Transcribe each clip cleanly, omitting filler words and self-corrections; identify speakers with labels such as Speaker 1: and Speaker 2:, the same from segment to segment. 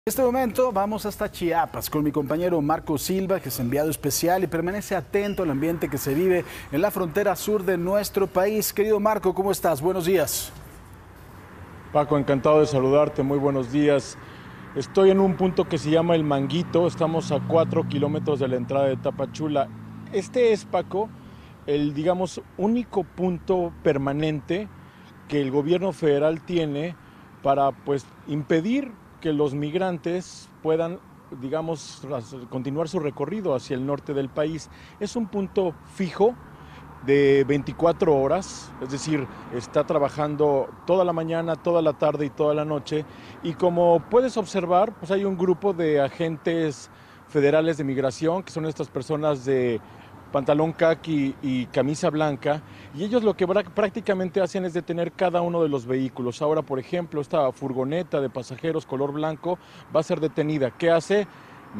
Speaker 1: En este momento vamos hasta Chiapas con mi compañero Marco Silva, que es enviado especial y permanece atento al ambiente que se vive en la frontera sur de nuestro país. Querido Marco, ¿cómo estás? Buenos días.
Speaker 2: Paco, encantado de saludarte, muy buenos días. Estoy en un punto que se llama El Manguito, estamos a 4 kilómetros de la entrada de Tapachula. Este es, Paco, el, digamos, único punto permanente que el gobierno federal tiene para, impedir que los migrantes puedan, digamos, continuar su recorrido hacia el norte del país. Es un punto fijo de 24 horas, es decir, está trabajando toda la mañana, toda la tarde y toda la noche. Y como puedes observar, pues hay un grupo de agentes federales de migración, que son estas personas de pantalón caqui y camisa blanca, y ellos lo que prácticamente hacen es detener cada uno de los vehículos. Ahora, por ejemplo, esta furgoneta de pasajeros color blanco va a ser detenida. ¿Qué hace?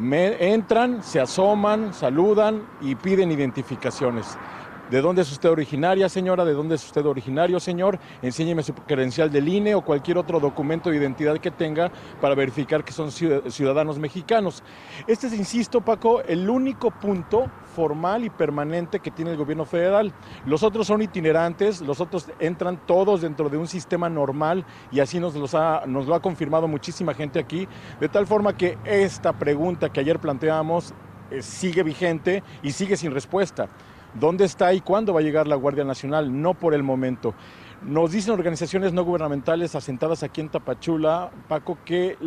Speaker 2: Entran, se asoman, saludan y piden identificaciones. ¿De dónde es usted originaria, señora? ¿De dónde es usted originario, señor? Enséñeme su credencial del INE o cualquier otro documento de identidad que tenga para verificar que son ciudadanos mexicanos. Este es, insisto, Paco, el único punto formal y permanente que tiene el gobierno federal. Los otros son itinerantes, los otros entran todos dentro de un sistema normal y así nos lo ha confirmado muchísima gente aquí, de tal forma que esta pregunta que ayer planteábamos sigue vigente y sigue sin respuesta. ¿Dónde está y cuándo va a llegar la Guardia Nacional? No por el momento. Nos dicen organizaciones no gubernamentales asentadas aquí en Tapachula, Paco, que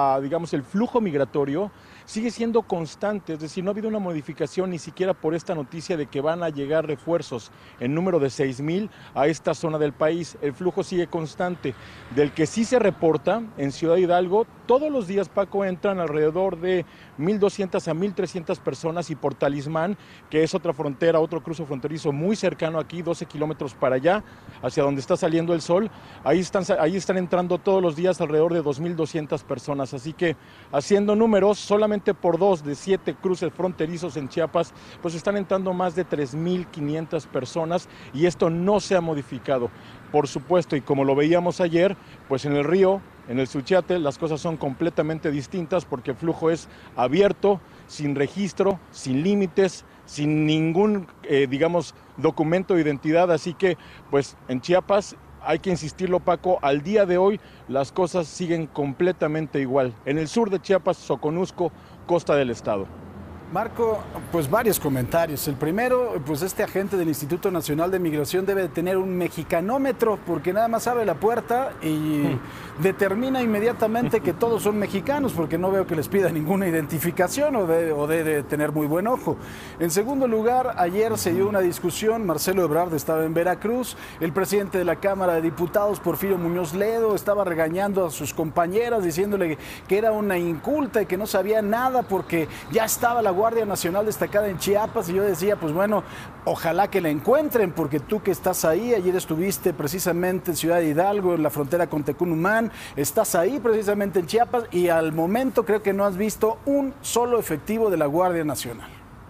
Speaker 2: el flujo migratorio sigue siendo constante, es decir, no ha habido una modificación ni siquiera por esta noticia de que van a llegar refuerzos en número de 6,000 a esta zona del país. El flujo sigue constante. Del que sí se reporta en Ciudad Hidalgo, todos los días, Paco, entran alrededor de 1,200 a 1,300 personas, y por Talismán, que es otra frontera, otro cruce fronterizo muy cercano aquí, 12 kilómetros para allá, hacia donde está saliendo el sol, ahí están entrando todos los días alrededor de 2,200 personas. Así que, haciendo números, solamente por 2 de 7 cruces fronterizos en Chiapas, pues están entrando más de 3,500 personas, y esto no se ha modificado. Por supuesto, y como lo veíamos ayer, pues en el río, en el Suchiate, las cosas son completamente distintas, porque el flujo es abierto, sin registro, sin límites, sin ningún, documento de identidad. Así que, pues en Chiapas, hay que insistirlo, Paco, al día de hoy las cosas siguen completamente igual. En el sur de Chiapas, Soconusco, costa del estado.
Speaker 1: Marco, pues varios comentarios. El primero, pues este agente del Instituto Nacional de Migración debe de tener un mexicanómetro, porque nada más abre la puerta y determina inmediatamente que todos son mexicanos, porque no veo que les pida ninguna identificación o debe tener muy buen ojo. En segundo lugar, ayer se dio una discusión, Marcelo Ebrard estaba en Veracruz, el presidente de la Cámara de Diputados, Porfirio Muñoz Ledo, estaba regañando a sus compañeras, diciéndole que era una inculta y que no sabía nada porque ya estaba la Guardia Nacional destacada en Chiapas, y yo decía, pues bueno, ojalá que la encuentren, porque tú que estás ahí, ayer estuviste precisamente en Ciudad Hidalgo, en la frontera con Tecunumán, estás ahí precisamente en Chiapas, y al momento creo que no has visto un solo efectivo de la Guardia Nacional.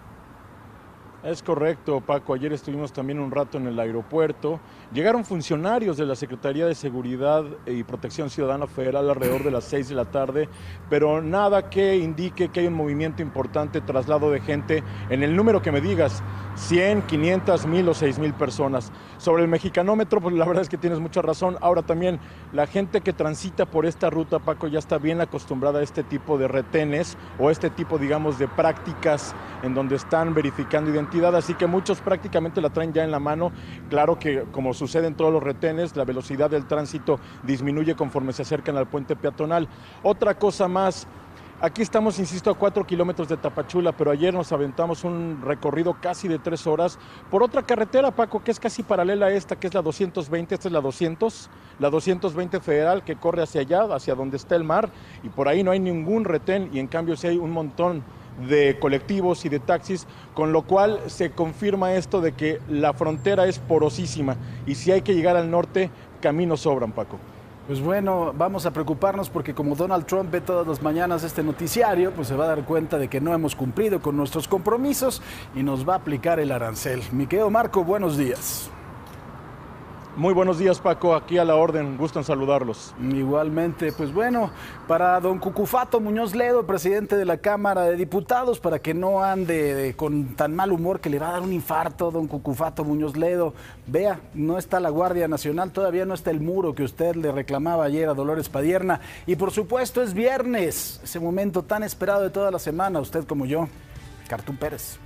Speaker 2: Es correcto, Paco. Ayer estuvimos también un rato en el aeropuerto. Llegaron funcionarios de la Secretaría de Seguridad y Protección Ciudadana Federal alrededor de las 6 de la tarde, pero nada que indique que hay un movimiento importante, traslado de gente en el número que me digas, 100, 500, 1,000 o 6,000 personas. Sobre el mexicanómetro, pues la verdad es que tienes mucha razón. Ahora también, la gente que transita por esta ruta, Paco, ya está bien acostumbrada a este tipo de retenes o este tipo, de prácticas en donde están verificando identidad. Así que muchos prácticamente la traen ya en la mano. Claro que, como sucede en todos los retenes, la velocidad del tránsito disminuye conforme se acercan al puente peatonal. Otra cosa más, aquí estamos, insisto, a 4 kilómetros de Tapachula, pero ayer nos aventamos un recorrido casi de 3 horas por otra carretera, Paco, que es casi paralela a esta, que es la 220, esta es la 220 federal, que corre hacia allá, hacia donde está el mar, y por ahí no hay ningún retén, y en cambio sí hay un montón de colectivos y de taxis, con lo cual se confirma esto de que la frontera es porosísima, y si hay que llegar al norte, caminos sobran, Paco.
Speaker 1: Pues bueno, vamos a preocuparnos, porque como Donald Trump ve todas las mañanas este noticiario, pues se va a dar cuenta de que no hemos cumplido con nuestros compromisos y nos va a aplicar el arancel. Mi querido Marco, buenos días.
Speaker 2: Muy buenos días, Paco, aquí a la orden, gusto en saludarlos.
Speaker 1: Igualmente, pues bueno, para don Cucufato Muñoz Ledo, presidente de la Cámara de Diputados, para que no ande con tan mal humor que le va a dar un infarto, don Cucufato Muñoz Ledo. Vea, no está la Guardia Nacional, todavía no está el muro que usted le reclamaba ayer a Dolores Padierna. Y por supuesto es viernes, ese momento tan esperado de toda la semana, usted como yo, Cartún Pérez.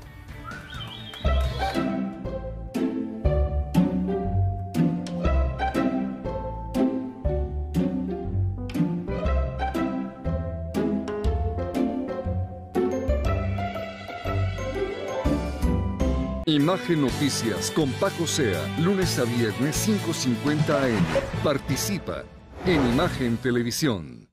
Speaker 3: Imagen Noticias con Paco Sea, lunes a viernes 5:50 AM. Participa en Imagen Televisión.